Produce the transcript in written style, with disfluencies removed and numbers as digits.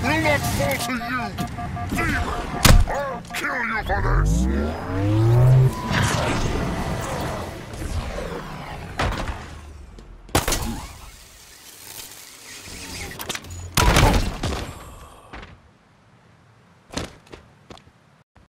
will not fall to you! Demon! I'll kill you for this!